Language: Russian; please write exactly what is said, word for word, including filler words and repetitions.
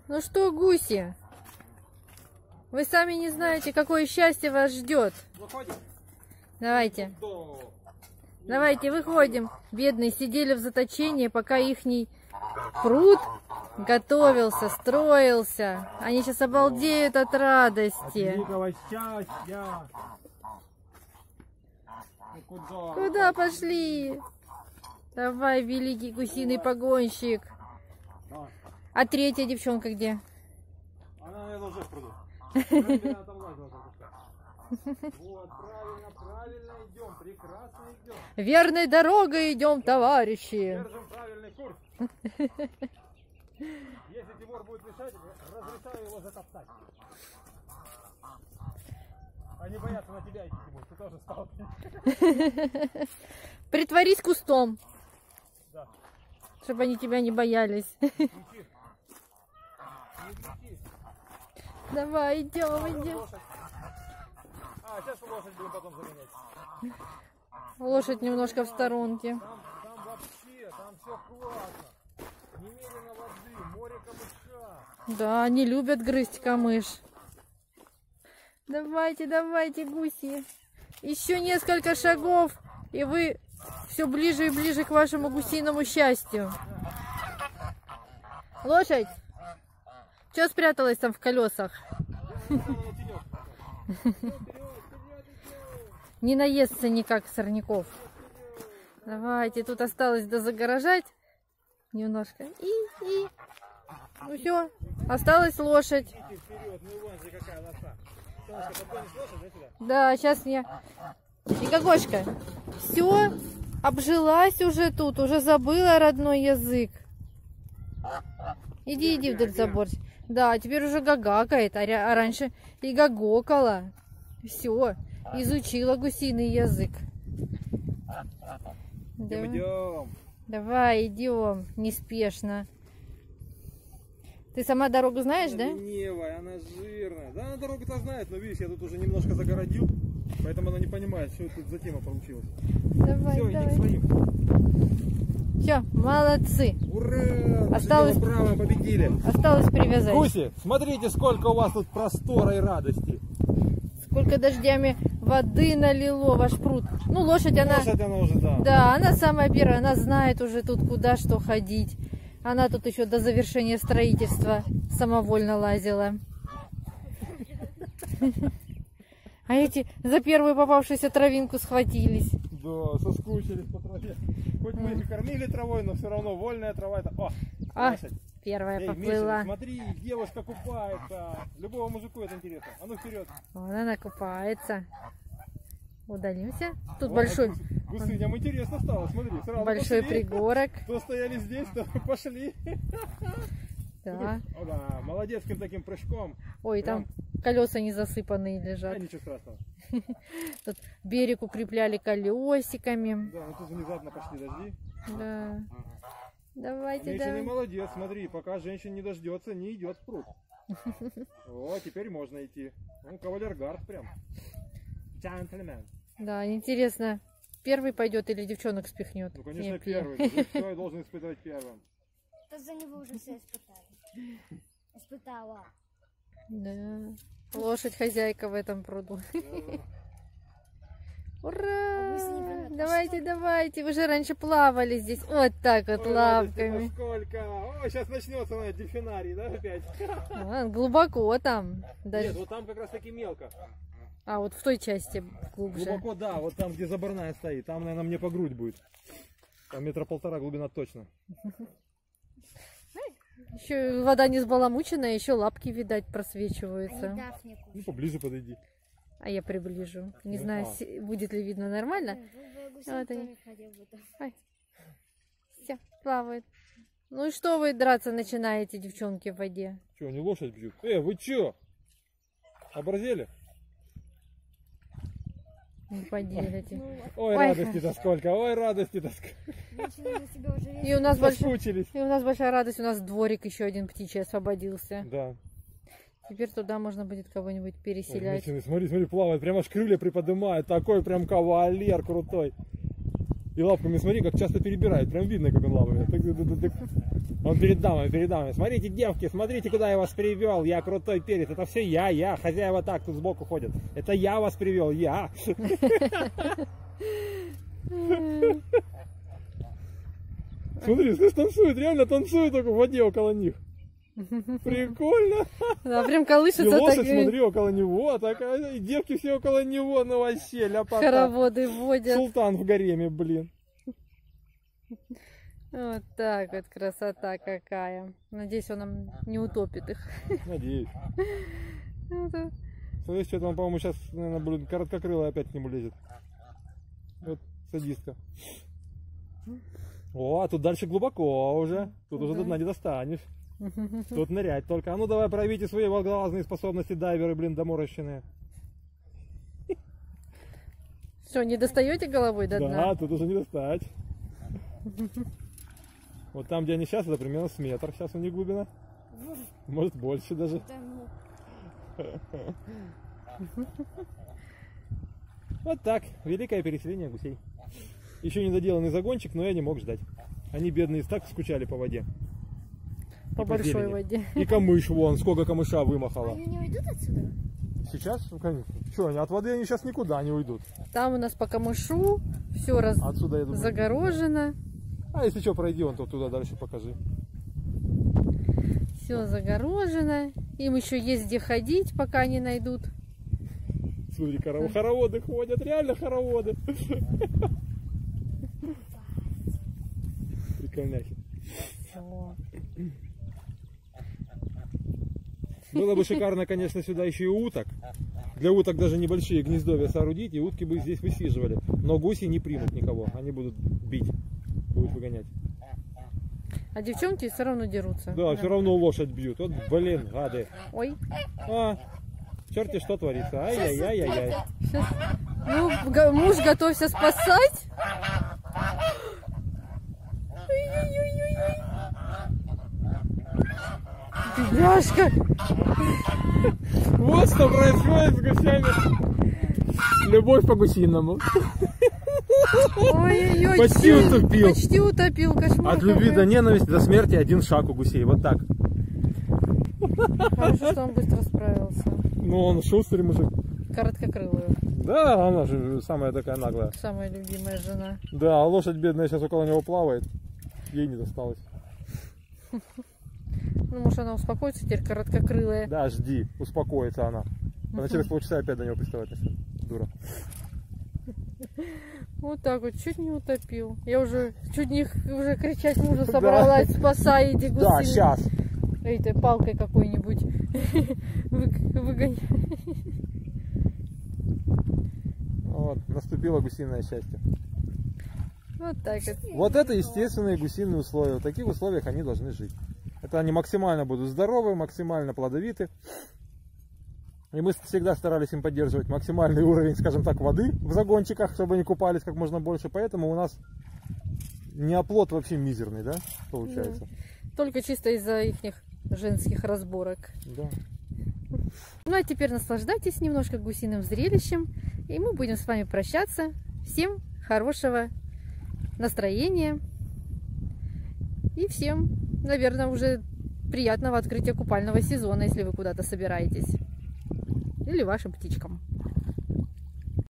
Ну что, гуси, вы сами не знаете, какое счастье вас ждет. Давайте. Давайте, выходим. Бедные сидели в заточении, пока ихний пруд готовился, строился. Они сейчас обалдеют от радости. Куда? Куда пошли? Давай, великий гусиный погонщик. А третья девчонка где? Она, наверное, уже в пруду. Вот, правильно, правильно идем, прекрасно идем. Верной дорогой идем, товарищи. Держим правильный курс. Если Тимур будет мешать, разрешаю его затоптать. Они боятся на тебя идти, Тимур, ты тоже стал. Притворись кустом. Да. Чтобы они тебя не боялись. Давай, идем, идем. А, сейчас лошадь будем потом заменять. Лошадь немножко в сторонке. Там, там вообще, там все классно. Немерено воды, море камыша. Да, они любят грызть камыш. Давайте, давайте, гуси. Еще несколько шагов, и вы все ближе и ближе к вашему гусиному счастью. Лошадь! Что спряталась там в колесах? Не наестся никак сорняков. Давайте, тут осталось дозагоражать немножко. И, и. Ну все, осталась лошадь. Да, сейчас я... Игогошка, все, обжилась уже тут, уже забыла родной язык. Иди, иди вдоль забора. Да, теперь уже гагакает, а, а раньше и гагокала. Все, изучила гусиный язык. Да. Идем. Давай, идем, неспешно. Ты сама дорогу знаешь, она да? Ленивая, она жирная. Да, она дорогу-то знает, но видишь, я тут уже немножко загородил, поэтому она не понимает, что тут за тема получилась. Давай, Все, давай. иди к своим. Все, молодцы. Ура! Осталось... Право, победили. Осталось привязать. Гуси, смотрите, сколько у вас тут простора и радости. Сколько дождями воды налило ваш пруд. Ну, лошадь, она... Лошадь она уже, да. Да, она самая первая, она знает уже тут куда что ходить. Она тут еще до завершения строительства самовольно лазила. А эти за первую попавшуюся травинку схватились. Да, соскучились по траве. Хоть мы их и кормили травой, но все равно вольная трава это... О, А, лошадь. первая Эй, поплыла. Миша, смотри, девушка купается. Любого мужику это интересно. А ну вперед. Вон она купается. Удалимся. Тут О, большой, а гусыням интересно стало, смотри. Сразу большой пошли. пригорок. То стояли здесь, то пошли. Да. О, да, молодецким таким прыжком. Ой, там колеса не засыпанные А, лежат. ничего страшного. Тут берег укрепляли колесиками. Да, ну тут внезапно пошли дожди. Да. Давайте, Женщина давай. молодец, смотри, пока женщина не дождется, не идет в пруд. О, теперь можно идти. Ну, кавалергард прям. Джентльмен. Да, интересно, первый пойдет или девчонок спихнет? Ну, конечно, Нет, первый. Кто я должен испытывать первым? То за него уже все испытали. Испытала. Да. Лошадь хозяйка в этом пруду. Ура! Давайте, давайте. Вы же раньше плавали здесь. Вот так вот Ой, лапками. Сколько? О, сейчас начнется на дельфинарий, да, опять? А, глубоко там. Даже... Нет, вот там как раз таки мелко. А, вот в той части глубже. Глубоко, да, вот там, где заборная стоит. Там, наверное, мне по грудь будет. Там метра полтора глубина точно. Еще вода не сбаламученная, еще лапки, видать, просвечиваются. Ну, поближе подойди. А я приближу. Не Ну, знаю, а. си- будет ли видно нормально. Вот они. Все, плавают. Ну и что вы драться начинаете, девчонки, в воде? Че, они лошадь бьют? Э, вы че? Оборзели? Не поделите. Ой, Ой. радости-то сколько, ой, радости-то сколько. И у нас большая, Соскучились. и у нас большая радость, у нас дворик еще один птичий освободился. Да. Теперь туда можно будет кого-нибудь Ой, переселять. Митины, смотри, смотри, плавает, прям аж крылья приподнимает, такой прям кавалер крутой. И лапками смотри, как часто перебирает. Прям видно, как он лапами. Так, так, так, так. Он перед дамой, перед дамой. Смотрите, девки, смотрите, куда я вас привел. Я крутой перец. Это все я, я. Хозяева так тут сбоку ходят. Это я вас привел, я. Смотри, слышь, танцует, реально танцует только в воде около них. Прикольно. Да, прям колышется. И лошадь, так... смотри, около него, так, и девки все около него, ну вообще, ляпота. Хороводы водят. Султан в гареме, блин. Вот так вот, красота какая. Надеюсь, он нам не утопит их. Надеюсь. Это... Смотри, что-то он, по-моему, сейчас, наверное, блин, короткокрылый опять к нему лезет. Вот, садистка. О, а тут дальше глубоко уже. Тут уже до дна не достанешь. Тут нырять только. А ну давай проявите свои волглазные способности, дайверы, блин, доморощенные. Что, не достаете головой до дна? Да, тут уже не достать. Вот там, где они сейчас, это примерно с метр. Сейчас у них глубина. Может больше даже. Вот так. Великое переселение гусей. Еще не доделанный загончик, но я не мог ждать. Они бедные так скучали по воде. По большой воде. И камыш вон, сколько камыша вымахало. Они не уйдут отсюда? Сейчас? Ну, конечно. Что, от воды они сейчас никуда не уйдут. Там у нас по камышу все раз... Отсюда, я думаю, загорожено. А если что, пройди вон то туда дальше покажи. Все загорожено. Им еще есть где ходить, пока не найдут. Смотри, хороводы, хороводы ходят, реально хороводы. Прикольняхи. Было бы шикарно, конечно, сюда еще и уток. Для уток даже небольшие гнездовья соорудить, и утки бы здесь высиживали. Но гуси не примут никого, они будут бить, будут выгонять. А девчонки все равно дерутся. Да, да, все равно лошадь бьют. Вот, блин, гады. Ой. А, черти что творится. Ай-яй-яй-яй-яй. Сейчас... Ну, муж, готовься спасать. Бедняжка. Вот что происходит с гусями. Любовь по гусиному. Ой-ой-ой. Почти утопил. Почти утопил. Кошмар. От любви до ненависти до смерти один шаг у гусей. Вот так. Хорошо, что он быстро справился. Ну, он шустрый мужик. Короткокрылую. Да, она же самая такая наглая. Самая любимая жена. Да, а лошадь бедная сейчас около него плавает. Ей не досталось. Ну, может, она успокоится теперь, короткокрылая. Да, жди, успокоится она. Она через полчаса опять до него приставать начнет. Дура. Вот так вот, чуть не утопил. Я уже чуть не уже кричать мужа собралась, да. Спасай, иди гуси. Да, сейчас. Этой палкой какой-нибудь выгоняй. Вот, наступило гусиное счастье. Вот так вот. Вот это естественные гусиные условия. В таких условиях они должны жить. Это они максимально будут здоровы, максимально плодовиты. И мы всегда старались им поддерживать максимальный уровень, скажем так, воды в загончиках, чтобы они купались как можно больше. Поэтому у нас неоплод вообще мизерный, да, получается. Да. Только чисто из-за их женских разборок. Да. Ну а теперь наслаждайтесь немножко гусиным зрелищем. И мы будем с вами прощаться. Всем хорошего настроения. И всем, наверное, уже приятного открытия купального сезона, если вы куда-то собираетесь. Или вашим птичкам.